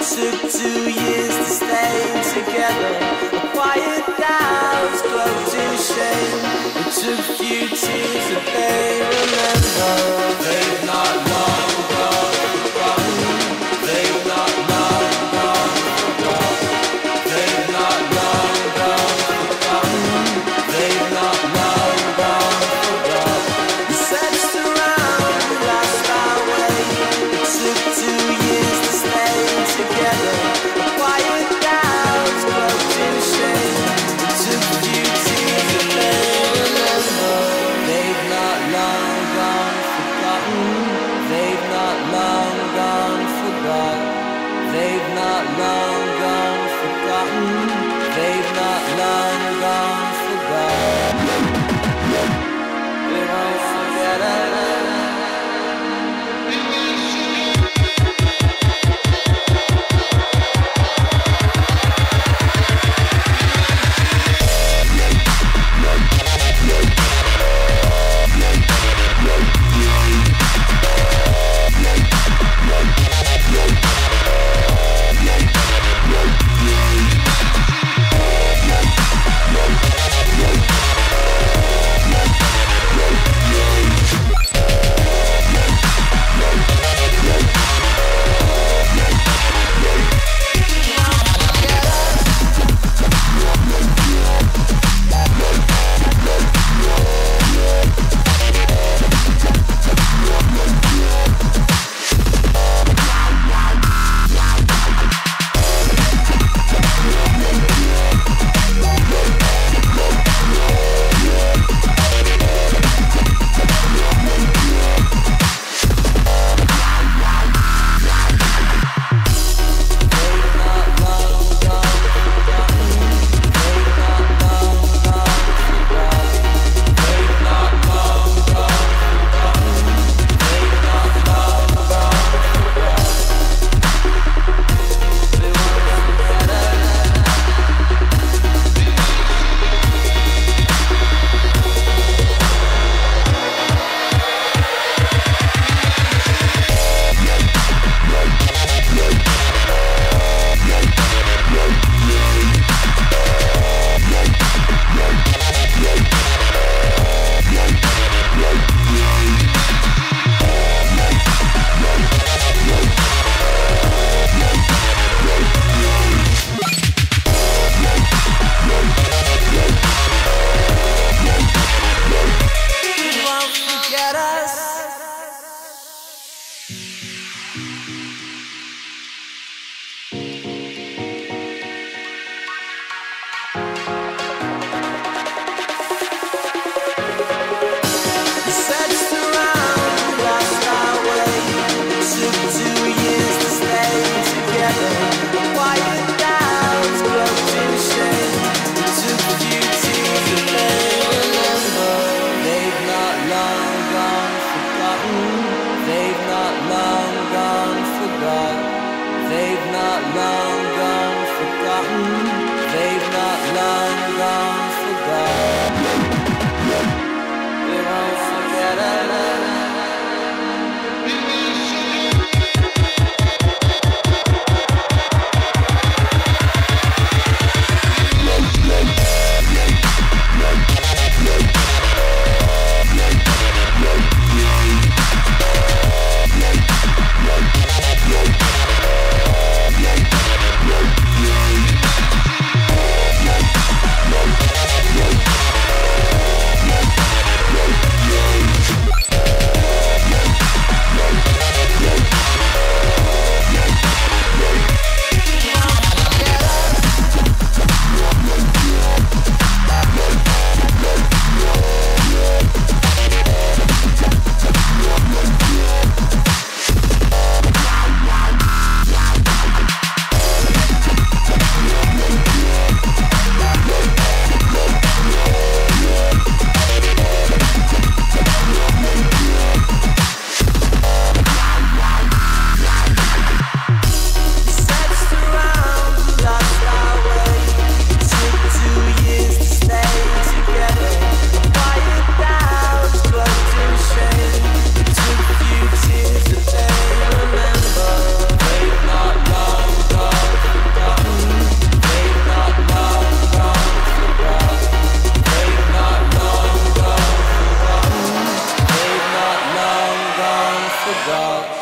took 2 years to stay together. A quiet doubts grow to shame. It took few tears that they remember. They've not long gone forgotten. They've not long gone forgotten. They've not long gone forgotten. They've not long gone forgotten. We searched around, we lost our way. It took 2 years to stay together. A quiet doubts grow to shame. It took few tears that they remember. They've not long gone forgotten. They've not long gone forgotten. They've not long gone forgotten. They've not long gone forgotten. We won't forget it. forgot.